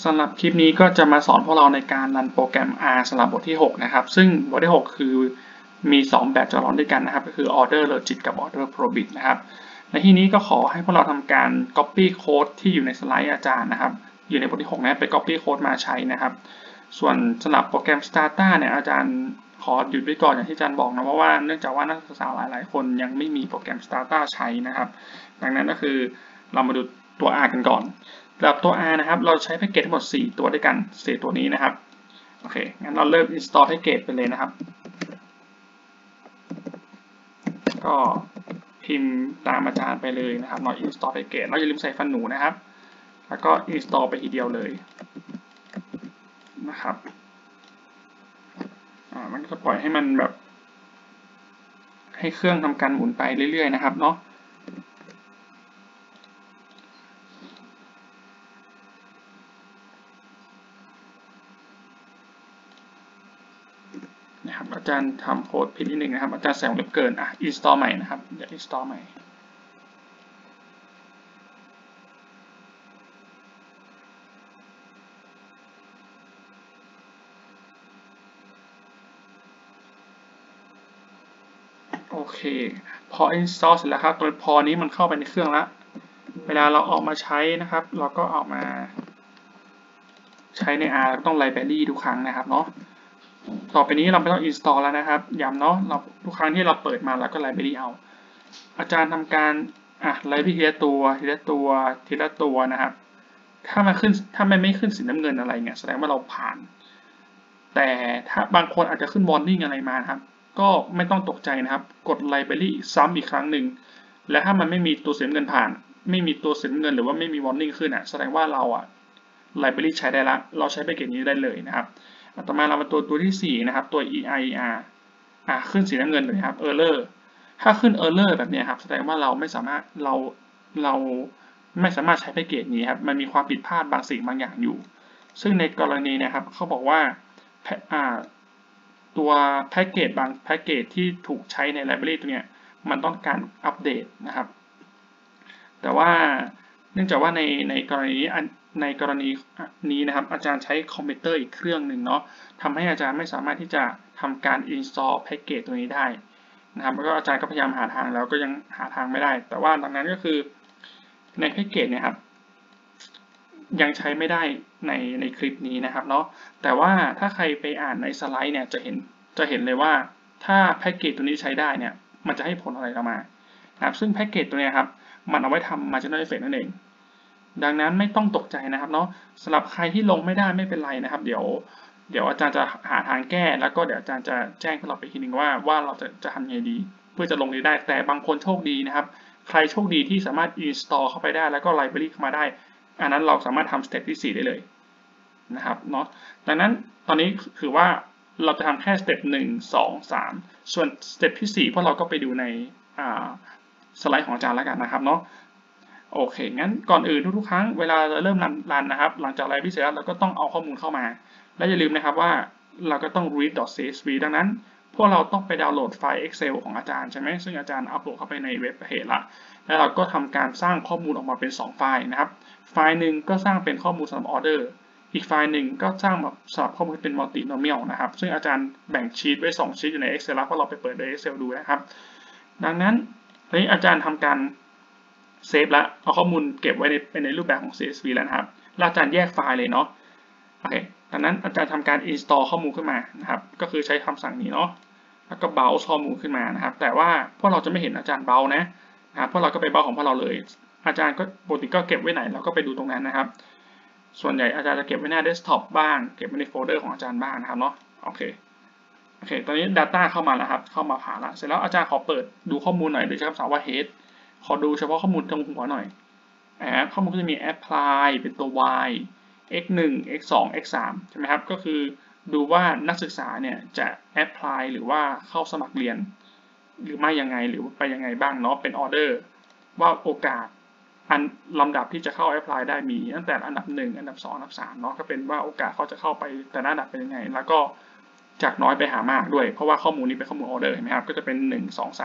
สำหรับคลิปนี้ก็จะมาสอนพวกเราในการรันโปรแกรม R สำหรับบทที่6นะครับซึ่งบทที่6คือมี2แบบจะรันด้วยกันนะครับก็คือ Order Logit กับ Order Probit นะครับในที่นี้ก็ขอให้พวกเราทำการ Copy Code ที่อยู่ในสไลด์อาจารย์นะครับอยู่ในบทที่6นะไป Copy Code มาใช้นะครับส่วนสำหรับโปรแกรม Stata เนี่ยอาจารย์ขอหยุดไว้ก่อนอย่างที่อาจารย์บอกนะเพราะว่าเนื่องจากว่านักศึกษาหลายๆคนยังไม่มีโปรแกรม Stata ใช้นะครับดังนั้นก็คือเรามาดูตัว R กันก่อนสำหรับตัว R นะครับเราใช้แพ็กเกจทั้งหมด4ตัวด้วยกัน4ตัวนี้นะครับโอเคงั้นเราเริ่ม install แพ็กเกจไปเลยนะครับก็พิมพ์ตามอาจารย์ไปเลยนะครับเรา install แพ็กเกจเราอย่าลืมใส่ฟันหนูนะครับแล้วก็ install ไปทีเดียวเลยนะครับมันก็ปล่อยให้มันแบบให้เครื่องทำการหมุนไปเรื่อยๆนะครับเนาะนะครับอาจารย์ทำโค้ดผิดนิดนึงนะครับอาจารย์ใส่วงเล็บเกินinstall ใหม่นะครับเดี๋ยว install ใหม่โอเคพอ install เสร็จแล้วครับตัวพอนี้มันเข้าไปในเครื่องแล้วเวลาเราออกมาใช้นะครับเราก็ออกมาใช้ใน R ต้อง library ทุกครั้งนะครับเนาะต่อไปนี้เราไม่ต้อง install แล้วนะครับย้ำเนาะเราทุกครั้งที่เราเปิดมาแล้วก็ library เอาอาจารย์ทำการlibrary ทีละตัวทีละตัวทีละตัวนะครับถ้ามันไม่ขึ้นสีน้ำเงินอะไรเงี้ยแสดงว่าเราผ่านแต่ถ้าบางคนอาจจะขึ้น warning อะไรมาครับก็ไม่ต้องตกใจนะครับกด library ซ้ำอีกครั้งหนึ่งและถ้ามันไม่มีตัวสีน้ำเงินผ่านไม่มีตัวสีน้ำเงินหรือว่าไม่มี warning ขึ้นแสดงว่าเราlibrary ใช้ได้ละเราใช้แพ็กเกจนี้ได้เลยนะครับต่อมาเรามาตัวที่4นะครับตัว EIR ขึ้นสีน้ำเงินเลยครับ error ถ้าขึ้น error แบบนี้ครับแสดงว่าเราไม่สามารถใช้แพ็กเกจนี้ครับมันมีความผิดพลาดบางสิ่งบางอย่างอยู่ซึ่งในกรณีนะครับเขาบอกว่าตัวแพ็กเกจบางแพ็กเกจที่ถูกใช้ใน library ตัวเนี้ยมันต้องการอัปเดตนะครับแต่ว่าเนื่องจากว่าในกรณีนี้นะครับอาจารย์ใช้คอมพิวเตอร์อีกเครื่องหนึ่งเนาะทำให้อาจารย์ไม่สามารถที่จะทำการ install แพ็กเกจตัวนี้ได้นะครับแล้วก็อาจารย์ก็พยายามหาทางแล้วก็ยังหาทางไม่ได้แต่ว่าดังนั้นก็คือในแพ็กเกจเนี่ยครับยังใช้ไม่ได้ในคลิปนี้นะครับเนาะแต่ว่าถ้าใครไปอ่านในสไลด์เนี่ยจะเห็นเลยว่าถ้าแพ็กเกจตัวนี้ใช้ได้เนี่ยมันจะให้ผลอะไรออกมานะครับซึ่งแพ็กเกจตัวนี้ครับมันเอาไว้ทำ marginal effect นั่นเองดังนั้นไม่ต้องตกใจนะครับเนาะสำหรับใครที่ลงไม่ได้ไม่เป็นไรนะครับเดี๋ยวอาจารย์จะหาทางแก้แล้วก็เดี๋ยวอาจารย์จะแจ้งพวกเราไปทีนึงว่าเราจะทำยังไงดีเพื่อจะลงได้แต่บางคนโชคดีนะครับใครโชคดีที่สามารถ install เข้าไปได้แล้วก็ library เข้ามาได้อันนั้นเราสามารถทำสเต็ปที่4ได้เลยนะครับเนาะดังนั้นตอนนี้คือว่าเราจะทำแค่สเต็ป1 2 3ส่วนสเต็ปที่4พวกเราก็ไปดูในสไลด์ของอาจารย์แล้วกันนะครับเนาะโอเคงั้นก่อนอื่นทุกๆครั้งเวลาเราเริ่มรันนะครับหลังจากไลฟ์พิเศษแล้วเราก็ต้องเอาข้อมูลเข้ามาและอย่าลืมนะครับว่าเราก็ต้อง read.csv ดังนั้นพวกเราต้องไปดาวน์โหลดไฟล์ Excel ของอาจารย์ใช่ไหมซึ่งอาจารย์อัปโหลดเข้าไปในเว็บเพจละแล้วเราก็ทำการสร้างข้อมูลออกมาเป็น2ไฟล์นะครับไฟล์หนึ่งก็สร้างเป็นข้อมูลสำหรับออเดอร์อีกไฟล์หนึ่งก็สร้างแบบสำหรับข้อมูลเป็น multinomial นะครับซึ่งอาจารย์แบ่งชีตไว้2ชีตอยู่ใน Excel แล้วพวกเราไปเปิดใน Excel ดูนะครับดังนั้นตอนนี้อาจารย์ทำการเซฟแล้วเอาข้อมูลเก็บไว้ในรูปแบบของ CSV แล้วนะครับแล้วอาจารย์แยกไฟล์เลยเนาะโอเคดังนั้นอาจารย์ทำการ install ข้อมูลขึ้นมานะครับก็คือใช้คำสั่งนี้เนาะแล้วก็ browse ข้อมูลขึ้นมานะครับแต่ว่าพวกเราจะไม่เห็นอาจารย์ browse นะครับพวกเราก็ไป browse ของพวกเราเลยอาจารย์ก็ปกติก็เก็บไว้ไหนเราก็ไปดูตรงนั้นนะครับส่วนใหญ่อาจารย์จะเก็บไว้หน้า desktop บ้างเก็บไว้ในโฟลเดอร์ของอาจารย์บ้างนะครับเนาะโอเคตอนนี้ data เข้ามาแล้วครับเข้ามาผ่านแล้วเสร็จแล้วอาจารย์ขอเปิดดูข้อมูลหน่อยโดยใช้คำสั่งว่า headขอดูเฉพาะข้อมูลตรงหัวหน่อยข้อมูลก็จะมี apply เป็นตัว y x1 x2 x3 ใช่ไหมครับก็คือดูว่านักศึกษาเนี่ยจะ apply หรือว่าเข้าสมัครเรียนหรือไม่ยังไงหรือไปยังไงบ้างเนาะเป็น order ว่าโอกาสลำดับที่จะเข้า apply ได้มีตั้งแต่อันดับ1อันดับ2อันดับ3เนาะก็เป็นว่าโอกาสเขาจะเข้าไปแต่ละอันดับเป็นยังไงแล้วก็จากน้อยไปหามากด้วยเพราะว่าข้อมูลนี้เป็นข้อมูล order เห็นไหมครับก็จะเป็น1 2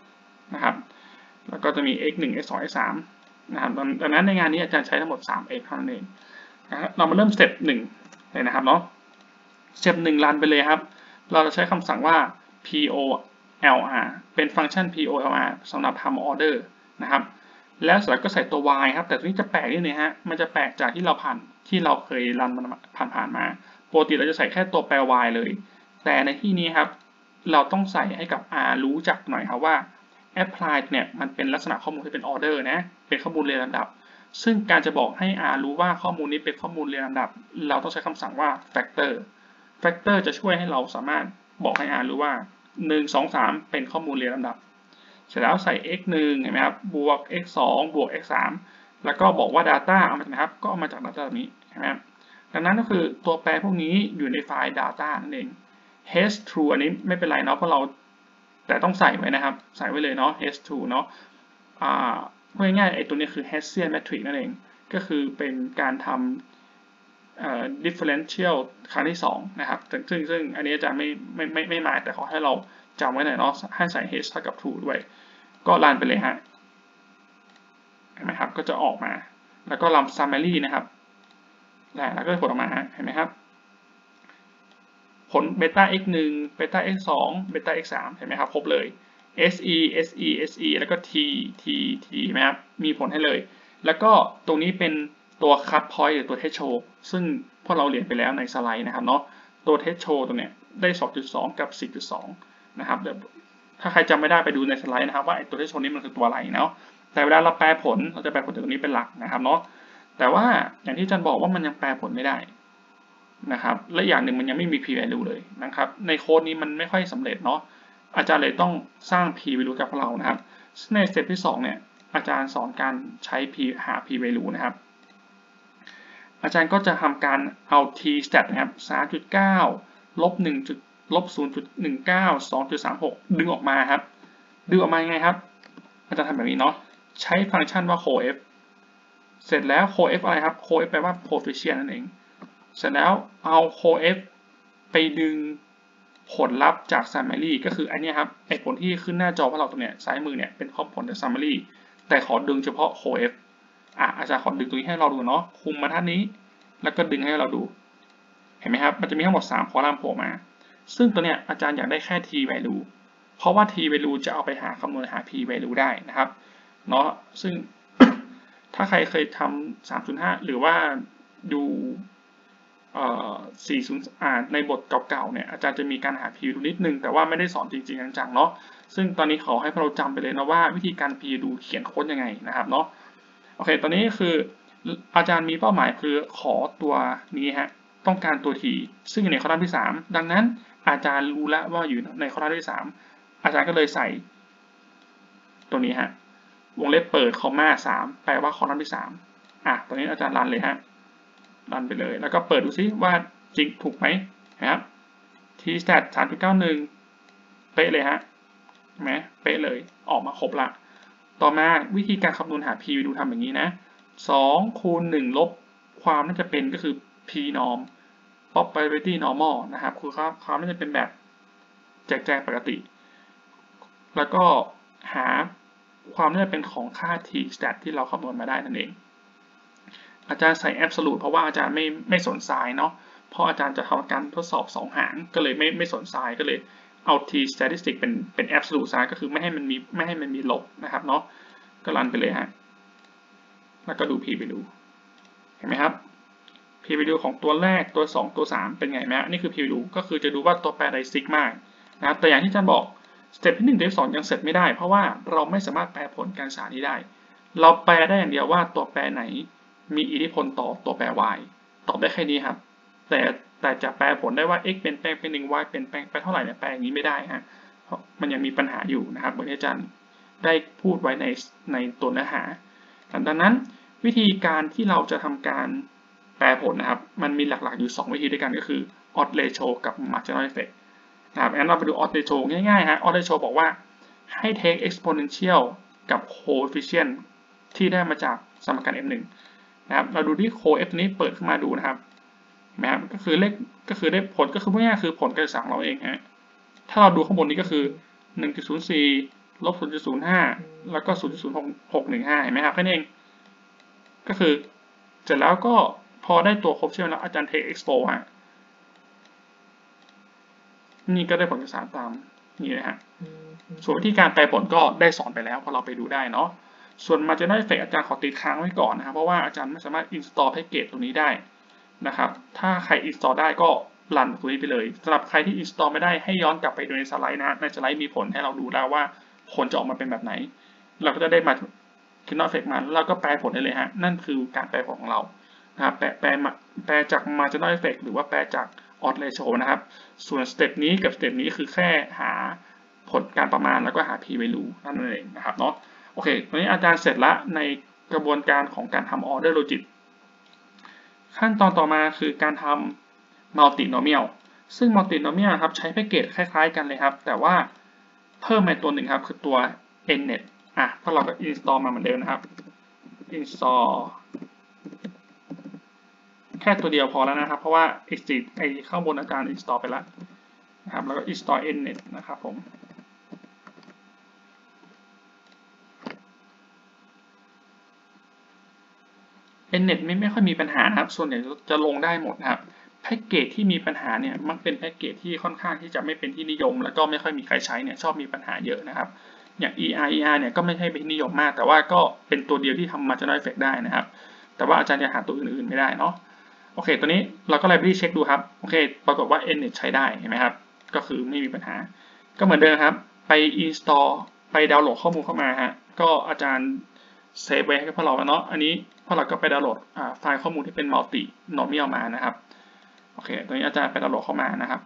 3นะครับแล้วก็จะมี x1 x2 x3 นะครับดังนั้นในงานนี้อาจารย์ใช้ทั้งหมด3 x เท่านั้นเองเรามาเริ่มสเต็ป1เลยนะครับเนาะสเต็ป1รันไปเลยครับเราจะใช้คำสั่งว่า polr เป็นฟังก์ชัน polr สำหรับทำออเดอร์นะครับแล้วเสร็จก็ใส่ตัว y ครับแต่ตัวนี้จะแปลกนิดนึงฮะมันจะแปลกจากที่เราเคยรันมันผ่านมาปกติเราจะใส่แค่ตัวแปล y เลยแต่ในที่นี้ครับเราต้องใส่ให้กับ r รู้จักหน่อยครับว่า apply เนี่ยมันเป็นลักษณะข้อมูลที่เป็นออเดอร์นะเป็นข้อมูลเรียงลำดับซึ่งการจะบอกให้ r รู้ว่าข้อมูลนี้เป็นข้อมูลเรียงลำดับเราต้องใช้คำสั่งว่า factor จะช่วยให้เราสามารถบอกให้ r รู้ว่า1 2 3เป็นข้อมูลเรียงลำดับเสร็จแล้วใส่ x 1เห็นไหมครับบวก x 2บวก x 3แล้วก็บอกว่า data เอามาจากไหนครับก็เอามาจาก data แบบนี้เห็นไหมครับดังนั้นก็คือตัวแปรพวกนี้อยู่ในไฟล์ data นั่นเอง h true อันนี้ไม่เป็นไรเนาะเพราะเราแต่ต้องใส่ไว้นะครับใส่ไว้เลยเนาะ h true เนาะพูดง่ายๆไอ้ตัวนี้คือ Hessian matrix นั่นเองก็คือเป็นการทำdifferential ครั้งที่2นะครับซึ่งอันนี้อาจารย์ไม่มาแต่ขอให้เราจำไว้หน่อยเนาะให้ใส่ h เท่ากับ true ด้วยก็รันไปเลยฮะเห็นไหมครับก็จะออกมาแล้วก็รัน summary นะครับแล้วก็ผลออกมาฮะเห็นไหมครับผล beta x 1 beta x 2 beta x 3เห็นไหมครับครบเลย se แล้วก็ t ไหมครับมีผลให้เลยแล้วก็ตรงนี้เป็นตัว cut point หรือตัว threshold ซึ่งพวกเราเรียนไปแล้วในสไลด์นะครับเนาะตัว threshold ตรงเนี้ยได้ 2.2 กับ 4.2 นะครับเดี๋ยวถ้าใครจำไม่ได้ไปดูในสไลด์นะครับว่าไอ้ตัว threshold นี้มันคือตัวอะไรเนาะแต่เวลาเราแปลผลเราจะแปลผลจากตรงนี้เป็นหลักนะครับเนาะแต่ว่าอย่างที่อาจารย์บอกว่ามันยังแปลผลไม่ได้นะครับและอย่างหนึ่งมันยังไม่มี p value เลยนะครับในโค้ดนี้มันไม่ค่อยสำเร็จเนาะอาจารย์เลยต้องสร้าง p value กับเรานะครับในสเต็ปที่2เนี่ยอาจารย์สอนการใช้ หา p value นะครับอาจารย์ก็จะทำการเอา t stat นะครับ 3.9 ลบ 1 ลบ 0.19 2.36 ดึงออกมาครับดึงออกมายังไงครับอาจารย์ทำแบบนี้เนาะใช้ฟังก์ชันว่า coef เสร็จแล้ว coef อะไรครับ coef แปลว่า coefficient นั่นเองเสร็จแล้วเอา coef ไปดึงผลลัพธ์จาก summary ก็คืออันนี้ครับไอผลที่ขึ้นหน้าจอของเราตรงเนี้ยซ้ายมือเนี่ยเป็นข้อผลจาก summary แต่ขอดึงเฉพาะ coef อาจารย์ขอดึงตรงนี้ให้เราดูเนาะคุมมาท่านนี้แล้วก็ดึงให้เราดูเห็นไหมครับมันจะมีทั้งหมด3คอลัมน์โผล่มาซึ่งตัวเนี้ยอาจารย์อยากได้แค่ t value เพราะว่า t value จะเอาไปหาคำนวณหา p value ได้นะครับเนาะซึ่ง ถ้าใครเคยทำ 3.5 หรือว่าดู40ในบทเก่าๆเนี่ยอาจารย์จะมีการหา p value นิดนึงแต่ว่าไม่ได้สอนจริงๆจังๆเนาะซึ่งตอนนี้ขอให้เราจำไปเลยนะว่าวิธีการ p value เขียนโค้ดยังไงนะครับเนาะโอเคตอนนี้คืออาจารย์มีเป้าหมายคือขอตัวนี้ฮะต้องการตัว t ซึ่งอยู่ในคอลัมน์ที่3ดังนั้นอาจารย์รู้แล้วว่าอยู่ในคอลัมน์ที่3อาจารย์ก็เลยใส่ตัวนี้ฮะวงเล็บเปิดคอมมา3แปลว่าคอลัมน์ที่3ตอนนี้อาจารย์รันเลยฮะรันไปเลยแล้วก็เปิดดูซิว่าจริงถูกไหมนะครับ t stat 3.91 เป๊ะเลยฮะเห็นไหมเป๊ะเลยออกมาครบละต่อมาวิธีการคำนวณหา p ดูทำอย่างนี้นะ2 คูณ 1 ลบความน่าจะเป็นก็คือ p norm probability normal นะครับคือความน่าจะเป็นแบบแจกปกติแล้วก็หาความน่าจะเป็นของค่า t stat ที่เราคำนวณมาได้นั่นเองอาจารย์ใส่ absolute เพราะว่าอาจารย์ไม่สนไซน์เนาะเพราะอาจารย์จะทำการทดสอบ2หางก็เลยไม่สนไซน์ก็เลยเอา t statistic เป็น absolute ซะก็คือไม่ให้มันมีลบนะครับเนาะก็รันไปเลยฮะแล้วก็ดู p value เห็นไหมครับ p value ของตัวแรกตัว2ตัว3เป็นไงไหมนี่คือ p value ก็คือจะดูว่าตัวแปรใดซิกมากนะครับแต่อย่างที่อาจารย์บอกสเต็ปที่1สเต็ป2ยังเสร็จไม่ได้เพราะว่าเราไม่สามารถแปลผลการศึกษานี้ได้เราแปลได้อย่างเดียวว่าตัวแปรไหนมีอิทธิพลต่อตัวแปร y ตอบได้แค่นี้ครับแต่จะแปลผลได้ว่า x เปลี่ยนแปลงเป็น1 y เปลี่ยนแปลงไปเท่าไหร่เนี่ยแปลอย่างนี้ไม่ได้ฮะเพราะมันยังมีปัญหาอยู่นะครับเหมือนที่อาจารย์ได้พูดไว้ในตัวเนื้อหาดังนั้นวิธีการที่เราจะทำการแปลผลนะครับมันมีหลักๆอยู่2วิธีด้วยกันก็คือ odd ratio กับ marginal effect นะครับงั้นเราไปดู odd ratio ง่ายๆฮะ odd ratio บอกว่าให้ take exponential กับ coefficient ที่ได้มาจากสมการ f1 นะครับเราดูที่ coef นี้เปิดขึ้นมาดูนะครับนะครับก็คือได้ผลก็คือง่ายๆคือผลการศึกษาของเราเองฮะถ้าเราดูข้างบนนี้ก็คือ 1.04 ลบ 0.05 แล้วก็ 0.0615 เห็นไหมครับแค่นี้เองก็คือเสร็จแล้วก็พพอได้ตัวครบใช่ไหมแล้วอาจารย์เทค export ฮะนี่ก็ได้ผลการศึกษาตามนี่นะฮะส่วนวิธีการแปลผลก็ได้สอนไปแล้วพอเราไปดูได้เนาะส่วน marginal effect อาจารย์ขอติดค้างไว้ก่อนนะครับเพราะว่าอาจารย์ไม่สามารถ install แพ็กเกจตรงนี้ได้นะครับถ้าใคร install ได้ก็รันตรงนี้ไปเลยสำหรับใครที่ install ไม่ได้ให้ย้อนกลับไปดูในสไลด์นะในสไลด์มีผลให้เราดูแล้วว่าผลจะออกมาเป็นแบบไหนเราก็จะได้มา marginal effect มาแล้วเราก็แปลผลได้เลยฮะนั่นคือการแปลผลของเรานะครับแปลจาก marginal effect หรือว่าแปลจาก odds ratio นะครับส่วนสเต็ปนี้กับสเต็ปนี้คือแค่หาผลการประมาณแล้วก็หา p value นั่นเองนะครับเนาะโอเคตอนนี้อาจารย์เสร็จละในกระบวนการของการทำ order logic ขั้นตอนต่อมาคือการทำ multinomial ซึ่ง multinomial ครับใช้แพ็กเกจคล้ายๆกันเลยครับแต่ว่าเพิ่มในตัวหนึ่งครับคือตัว nnet เพราะเราก็ install มาเหมือนเดิมนะครับ install แค่ตัวเดียวพอแล้วนะครับเพราะว่า exit ข้างบนอาจารย์ install ไปแล้วนะครับแล้วก็ install nnet นะครับผม nnet ไม่ค่อยมีปัญหานะครับส่วนใหญ่จะลงได้หมดนะครับแพ็กเกจที่มีปัญหาเนี่ยมักเป็นแพ็กเกจที่ค่อนข้างที่จะไม่เป็นที่นิยมแล้วก็ไม่ค่อยมีใครใช้เนี่ยชอบมีปัญหาเยอะนะครับอย่าง ER เนี่ยก็ไม่ใช่เป็นที่นิยมมากแต่ว่าก็เป็นตัวเดียวที่ทำ marginal effect ได้นะครับแต่ว่าอาจารย์จะหาตัวอื่นๆไม่ได้เนาะโอเคตัวนี้เราก็ library เช็คดูครับโอเคปรากฏว่า nnet ใช้ได้เห็นไหมครับก็คือไม่มีปัญหาก็เหมือนเดิมครับไป install ไปดาวน์โหลดข้อมูลเข้ามาฮะก็อาจารย์เซฟไว้ให้พวกเราแล้วเนาะอันนี้พวกเราก็ไปดาวน์โหลดไฟล์ข้อมูลที่เป็น multinomial มานะครับโอเคตัวนี้อาจารย์ไปดาวน์โหลดเข้ามานะครับ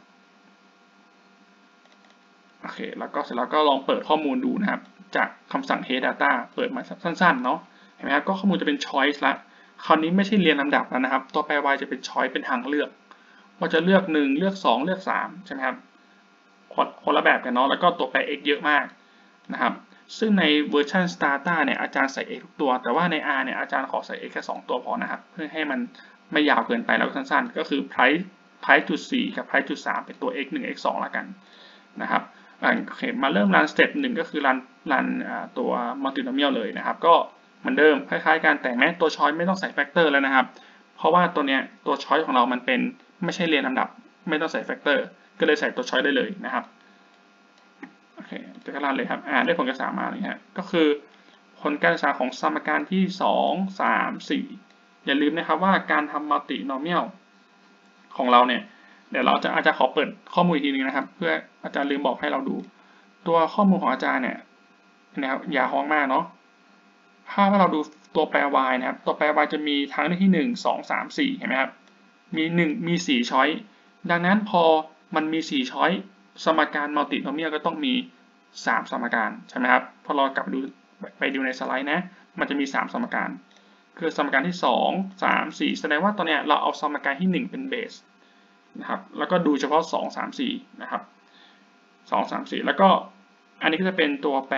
โอเคแล้วก็เสร็จแล้วก็ลองเปิดข้อมูลดูนะครับจากคำสั่ง head data เปิดมาสั้นๆเนาะเห็นไหมครับก็ข้อมูลจะเป็น choice ละคราวนี้ไม่ใช่เรียงลำดับแล้วนะครับตัวแปร y จะเป็น choice เป็นทางเลือกว่าจะเลือก1เลือก2เลือก3ใช่ไหมครับคนละแบบกันเนาะแล้วก็ตัวแปร x เยอะมากนะครับซึ่งในเวอร์ชัน Stata เนี่ยอาจารย์ใส่ x ทุกตัวแต่ว่าใน R เนี่ยอาจารย์ขอใส่ x แค่2ตัวพอนะครับเพื่อให้มันไม่ยาวเกินไปแล้วก็สั้นๆก็คือ price จุด4กับ price จุด3เป็นตัว x 1 x 2ละกันนะครับโอเคมาเริ่มรันสเต็ป1ก็คือรันตัว multinomial เลยนะครับก็เหมือนเดิมคล้ายๆกันแต่แม้ตัว choice ไม่ต้องใส่ factor แล้วนะครับเพราะว่าตัวเนี้ยตัว choice ของเรามันเป็นไม่ใช่เรียงลำดับไม่ต้องใส่ factor ก็เลยใส่ตัว choice ได้เลยนะครับโอเคจะกรันเลยครับได้ผลการศึกษามาเลยฮะก็คือผลการศึกษาของสมการที่2 3 4อย่าลืมนะครับว่าการทำ multinomial ของเราเนี่ยเดี๋ยวเราอาจจะขอเปิดข้อมูลอีกทีนึงนะครับเพื่ออาจารย์ลืมบอกให้เราดูตัวข้อมูลของอาจารย์เนี่ยนะครับอย่าฮ้องมากเนาะถ้าเราดูตัวแปร y นะครับตัวแปร y จะมีทางเลือกที่1 2 3 4เห็นไหมครับมี4ช้อยดังนั้นพอมันมี4ช้อยสมการมัลติโนเมียลก็ต้องมี3สมการใช่ไหมครับพอเรากลับไปดูในสไลด์นะมันจะมี3สมการคือสมการที่2 3 4แสดงว่าตอนนี้เราเอาสมการที่1เป็นเบสนะครับแล้วก็ดูเฉพาะ2 3 4นะครับ2 3 4แล้วก็อันนี้ก็จะเป็นตัวแปร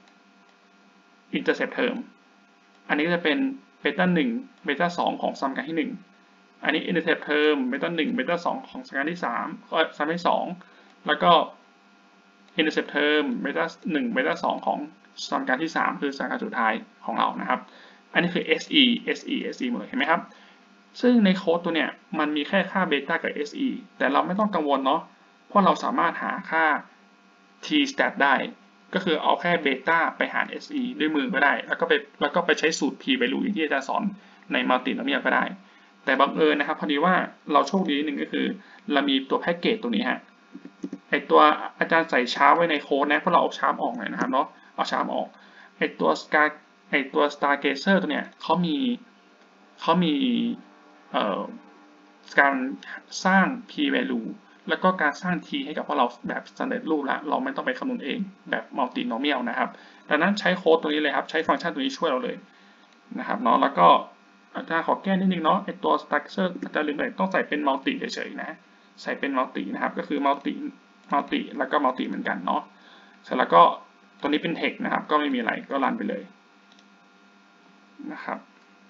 intercept term อันนี้ก็จะเป็นเบต้า1เบต้า2ของสมการที่1อันนี้ intercept term เบต้า1เบต้า2ของสมการที่3ก็สมการที่2แล้วก็ intercept term เบต้า1เบต้า2ของสมการที่3คือสมการสุดท้ายของเรานะครับอันนี้คือ SE หมดเลยเห็นไหมครับซึ่งในโค้ดตัวเนี้ยมันมีแค่ค่าเบต้ากับ SE แต่เราไม่ต้องกังวลเนาะเพราะเราสามารถหาค่า t stat ได้ก็คือเอาแค่เบต้าไปหาร SE ด้วยมือก็ได้แล้วก็ไปใช้สูตร p value ที่อาจารย์สอนใน multinomial ก็ได้แต่บังเอิญนะครับพอดีว่าเราโชคดีนิดนึงก็คือเรามีตัวแพ็กเกจตัวนี้ฮะไอตัวอาจารย์ใส่ชาร์ปไว้ในโค้ดนะเพราะเราเอาชาร์ปออกหน่อยนะครับเนาะเอาชาร์ปออกไอตัว Stargazer ตัวเนี้ยเขามีการสร้าง p value แล้วก็การสร้าง t ให้กับพวกเราแบบสำเร็จรูปแล้วเราไม่ต้องไปคำนวณเองแบบ multinomial นะครับดังนั้นใช้โค้ดตัวนี้เลยครับใช้ฟังก์ชันตัวนี้ช่วยเราเลยนะครับเนาะแล้วก็อาจารย์ขอแก้นิดนึงเนาะไอตัว structure อาจารย์ลืมไปต้องใส่เป็น multi เฉยๆนะใส่เป็น multi นะครับก็คือ multi แล้วก็ multi เหมือนกันเนาะเสร็จแล้วก็ตัวนี้เป็น text นะครับก็ไม่มีอะไรก็รันไปเลยนะครับ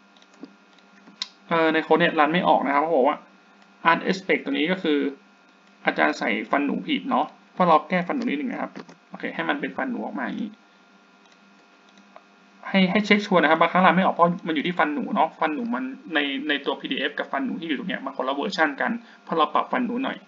ในโค้ดเนี่ยรันไม่ออกนะครับเขาบอกว่า unexpect ตัวนี้ก็คืออาจารย์ใส่ฟันหนูผิดเนาะเพราะเราแก้ฟันหนูนิดนึงนะครับโอเคให้มันเป็นฟันหนูออกมาอย่างนี้ให้เช็คชัวร์นะครับบางครั้งเราไม่ออกเพราะมันอยู่ที่ฟันหนูเนาะฟันหนูมันในตัว PDF กับฟันหนูที่อยู่ตรงเนี้ยมันคนละเวอร์ชันกันเพราะเราปรับฟันหนูหน่อย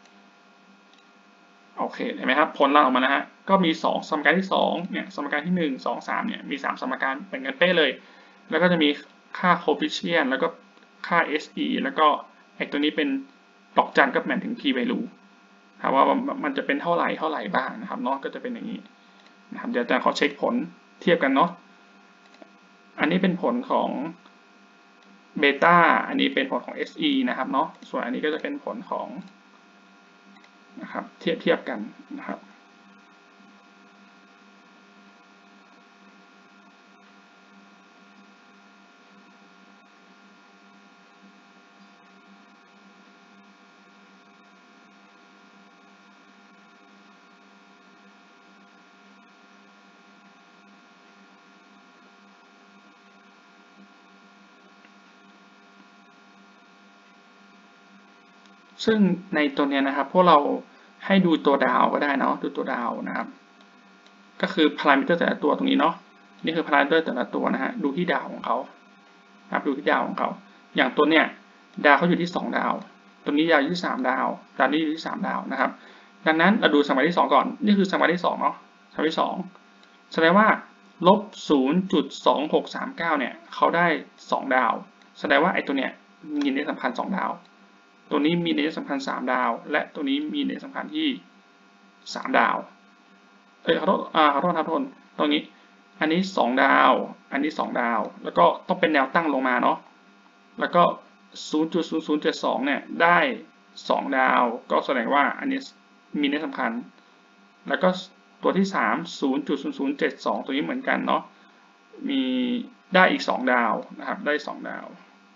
โอเคเห็นไหมครับผลลัพธ์ออกมานะฮะก็มี2สมการที่2เนี่ยสมการที่1 2 3เนี่ยมี3สมการเหมือนกันเป๊ะเลยแล้วก็จะมีค่า coefficient แล้วก็ค่า SE แล้วก็ไอ้ตัวนี้เป็นดอกจันก็หมายถึง p value ถามว่ามันจะเป็นเท่าไหร่บ้างนะครับเนาะก็จะเป็นอย่างนี้นะครับเดี๋ยวอาจารย์ขอเช็คผลเทียบกันเนาะอันนี้เป็นผลของเบต้าอันนี้เป็นผลของ SE นะครับเนาะส่วนอันนี้ก็จะเป็นผลของนะครับเทียบกันนะครับซึ่งในตัวนี้นะครับพวกเราให้ดูตัวดาวก็ได้เนาะดูตัวดาวนะครับก็คือพารามิเตอร์แต่ละตัวตรงนี้เนาะนี่คือพารามิเตอร์แต่ละตัวนะฮะดูที่ดาวของเขาครับดูที่ดาวของเขาอย่างตัวเนี้ยดาวเขาอยู่ที่2ดาวตัวนี้ดาวอยู่ที่3ดาวดาวนี้อยู่ที่3ดาวนะครับดังนั้นเราดูสมการที่2ก่อนนี่คือสมการที่2เนาะสมการที่2แสดงว่าลบ 0.2639 เนี่ยเขาได้2ดาวแสดงว่าไอ้ตัวเนี้ยมีนัยสำคัญ2ดาวตัวนี้มีนัยสำคัญ3ดาวและตัวนี้มีนัยสำคัญที่3ดาวขอโทษครับตรงนี้อันนี้2ดาวอันนี้2ดาวแล้วก็ต้องเป็นแนวตั้งลงมาเนาะแล้วก็ 0.0072 เนี่ยได้2ดาวก็แสดงว่าอันนี้มีนัยสำคัญแล้วก็ตัวที่3 0.0072 ตัวนี้เหมือนกันเนาะมีได้อีก2ดาวนะครับได้2ดาว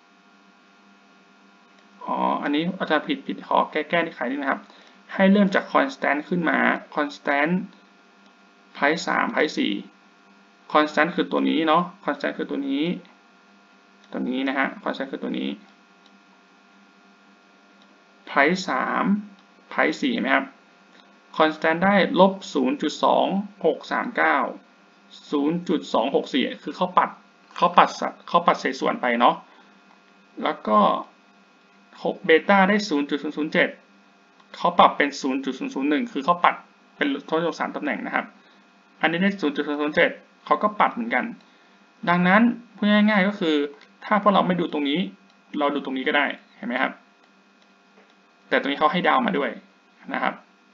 อันนี้อาจารย์ผิดขอแก้ที่ไขนิดนะครับให้เริ่มจาก constant ขึ้นมา constant price 3 price 4 constant คือตัวนี้เนาะ constant คือตัวนี้นะฮะ constant คือตัวนี้ price 3 price 4เห็นไหมครับ constant ได้ลบ 0.2639 0.264 คือเขาปัดเศษส่วนไปเนาะแล้วก็เบต้าได้ 0.007 เขาปรับเป็น 0.001 คือเขาปัดเป็นทศนิยม3ตำแหน่งนะครับอันนี้ได้ 0.007 เขาก็ปัดเหมือนกันดังนั้นพูดง่ายๆก็คือถ้าพวกเราไม่ดูตรงนี้เราดูตรงนี้ก็ได้เห็นไหมครับแต่ตรงนี้เขาให้ดาวมาด้วยนะครับ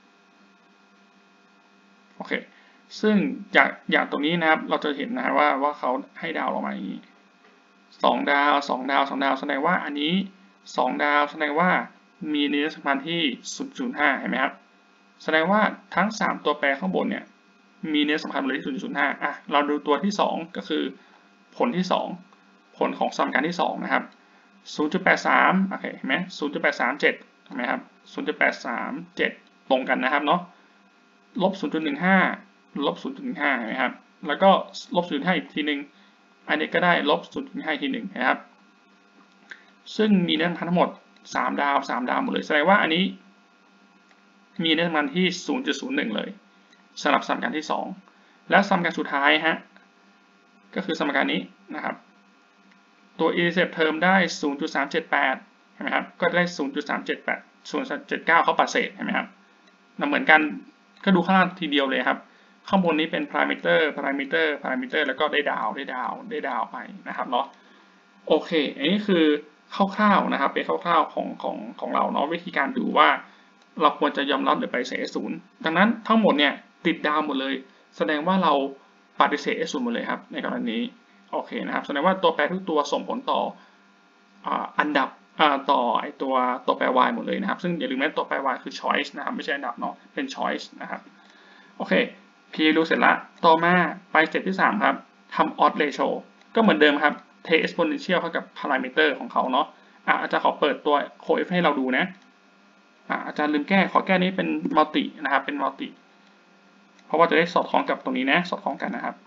โอเคซึ่งอย่างตรงนี้นะครับเราจะเห็นนะว่าเขาให้ดาวลงมาอย่างนี้2ดาว2ดาว2ดาวแสดงว่าอันนี้2ดาวแสดงว่ามีนัยสัมพันธ์ที่ 0.05 เห็นไหมครับแสดงว่าทั้ง3ตัวแปรข้างบนเนี่ยมีนัยสัมพันธ์เลยที่ 0.05 เราดูตัวที่2ก็คือผลที่2ผลของสมการที่2นะครับ 0.83 โอเคเห็นไหม 0.837 เห็นไหมครับ 0.837 ตรงกันนะครับเนาะลบ 0.15 ลบ 0.15 เห็นไหมครับแล้วก็ลบ 0.5 อีกทีหนึ่งอันนี้ก็ได้ลบ 0.5 อีกทีหนึ่งนะครับซึ่งมีนัยสัมพันธ์ทั้งหมด3ดาวหมดเลยแสดงว่าอันนี้มีนัยสัมพันธ์ที่ 0.01 เลยสำหรับสมการที่2และสมการสุดท้ายฮะก็คือสมการนี้นะครับตัว intercept term ได้ 0.378 เห็นไหมครับก็ได้ 0.378 0.79 เขาปัดเศษเห็นไหมครับเหมือนกันก็ดูข้างล่างทีเดียวเลยครับข้างบนนี้เป็น parameter แล้วก็ได้ดาวไปนะครับเนาะโอเคอันนี้คือคร่าวๆนะครับเป็นคร่าวๆของเราเนาะวิธีการดูว่าเราควรจะยอมรับหรือปฏิเสธ S0 ดังนั้นทั้งหมดเนี่ยติดดาวหมดเลยแสดงว่าเราปฏิเสธ S0 หมดเลยครับในกรณีนี้โอเคนะครับแสดงว่าตัวแปรทุกตัวส่งผลต่ออันดับต่อไอตัวแปร y หมดเลยนะครับซึ่งอย่าลืมว่าตัวแปร y คือ choice นะครับไม่ใช่อันดับเนาะเป็น choice นะครับโอเค p รู้เสร็จละต่อมาไปสเต็ปที่3ครับทำ odd ratio ก็เหมือนเดิมครับเท exponential เข้ากับ parameter ของเขาเนาะอาจารย์ขอเปิดตัว coef ให้เราดูนะอาจารย์ลืมขอแก้นี้เป็น multi นะครับเป็น multi เพราะว่าจะได้สอดคล้องกับตรงนี้นะสอดคล้องกันนะครับ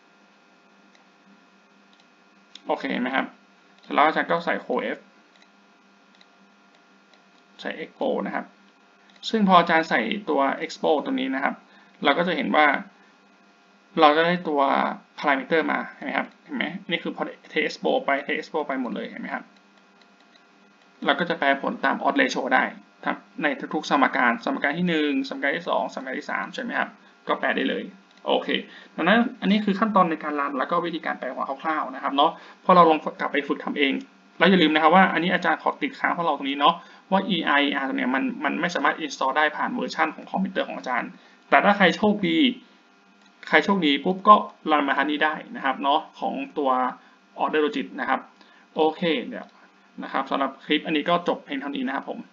โอเคไหมครับเสร็จแล้วอาจารย์ก็ใส่ coef ใส่ expo นะครับซึ่งพออาจารย์ใส่ตัว expo ตรงนี้นะครับเราก็จะเห็นว่าเราจะได้ตัว parameter มาเห็นไหมครับเห็นไหมนี่คือพอ TExport ไป TExport ไปหมดเลยเห็นไหมครับเราก็จะแปลผลตาม odds ratio ได้ครับในทุกๆสมการที่1สมการที่2สมการที่3ใช่ไหมครับก็แปลได้เลยโอเคดังนั้นอันนี้คือขั้นตอนในการรันแล้วก็วิธีการแปลหัวคร่าวๆนะครับเนาะพอเราลองกลับไปฝึกทำเองแล้วอย่าลืมนะครับว่าอันนี้อาจารย์ขอติดค้างพวกเราตรงนี้เนาะว่า EIR ตัวเนี้ยมันไม่สามารถ install ได้ผ่านเวอร์ชันของคอมพิวเตอร์ของอาจารย์แต่ถ้าใครโชคดีปุ๊บก็รันมาทันนี้ได้นะครับเนาะของตัว Order Logit นะครับโอเคเดี๋ยวนะครับสำหรับคลิปอันนี้ก็จบเพียงเท่านี้นะครับผม